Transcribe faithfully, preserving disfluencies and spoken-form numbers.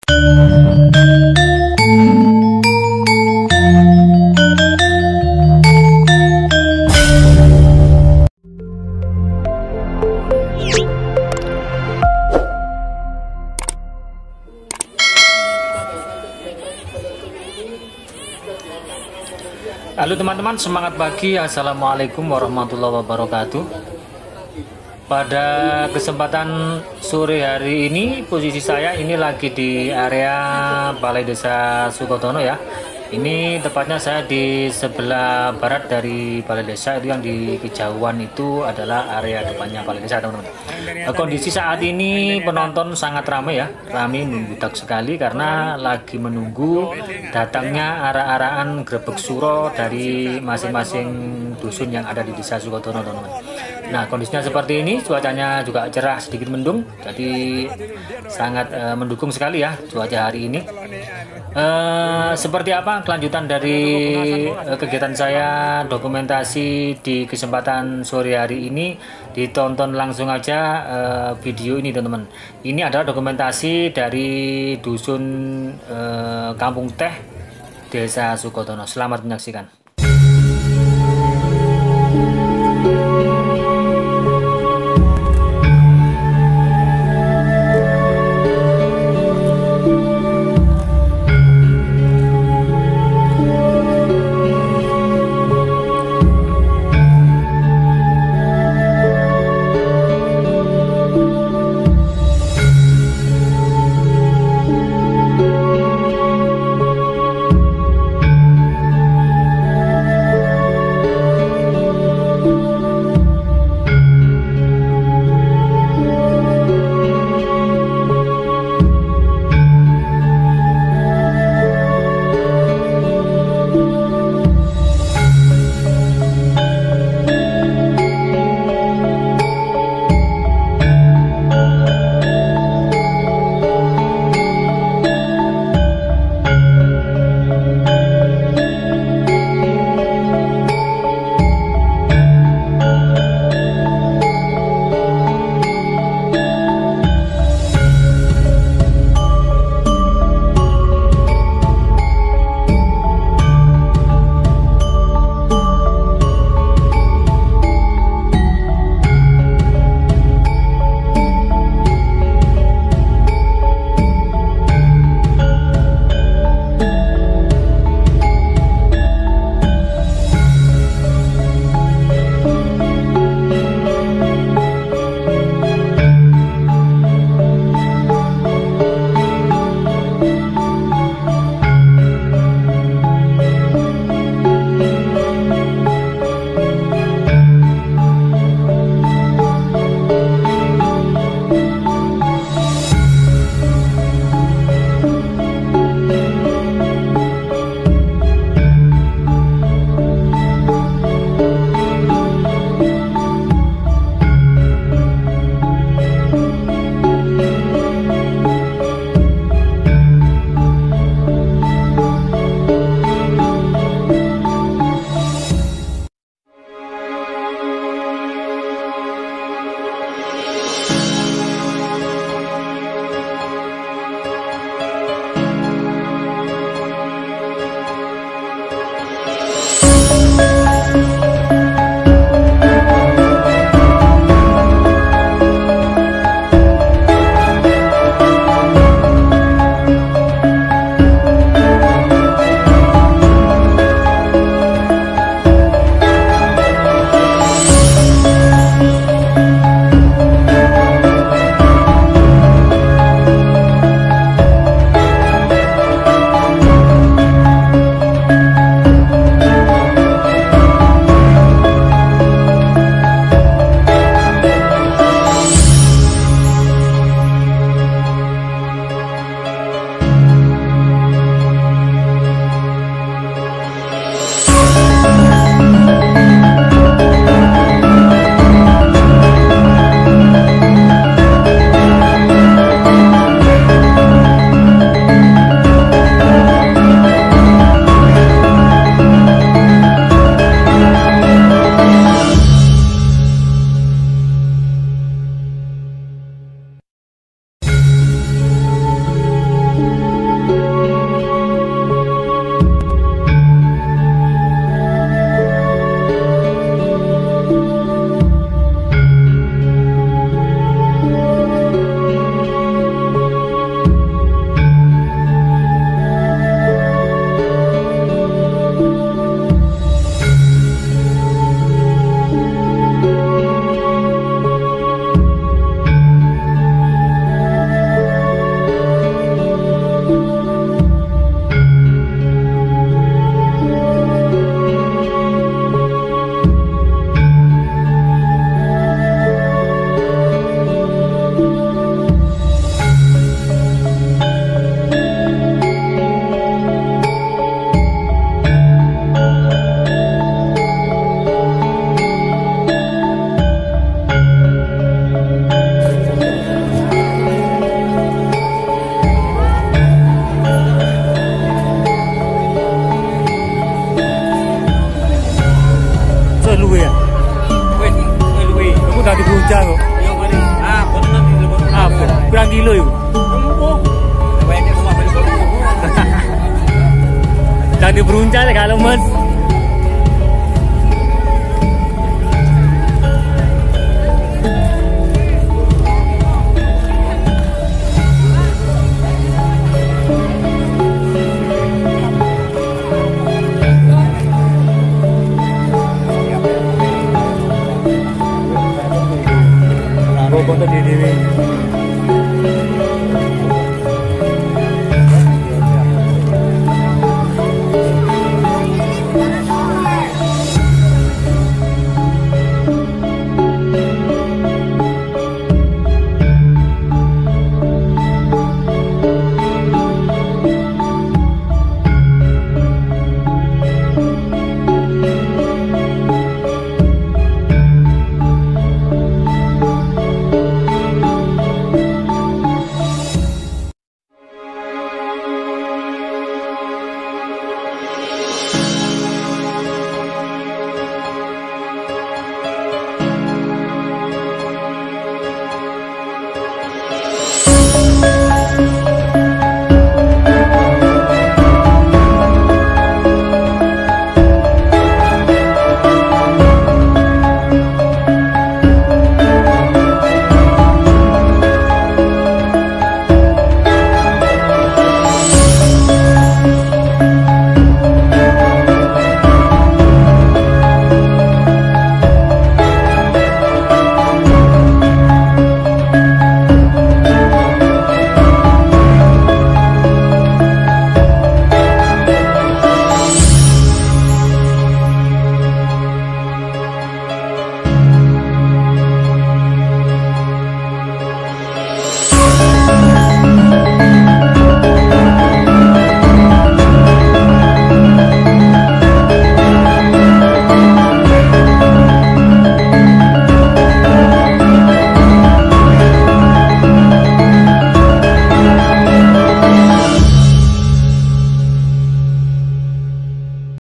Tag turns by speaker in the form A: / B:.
A: Halo teman-teman, semangat pagi. Assalamualaikum warahmatullahi wabarakatuh. Pada kesempatan sore hari ini, posisi saya ini lagi di area Balai Desa Sukodono ya. Ini tepatnya saya di sebelah barat dari Balai Desa, itu yang di kejauhan itu adalah area depannya Balai Desa, teman-teman. Kondisi saat ini penonton sangat ramai ya, ramai membludak sekali karena lagi menunggu datangnya arah-arahan grebek suro dari masing-masing dusun yang ada di Desa Sukodono, teman-teman. Nah, kondisinya seperti ini, cuacanya juga cerah, sedikit mendung, jadi sangat uh, mendukung sekali ya cuaca hari ini. Uh, seperti apa kelanjutan dari uh, kegiatan saya dokumentasi di kesempatan sore hari ini? Ditonton langsung aja uh, video ini, teman-teman. Ini adalah dokumentasi dari dusun uh, Kampung Teh, Desa Sukodono. Selamat menyaksikan.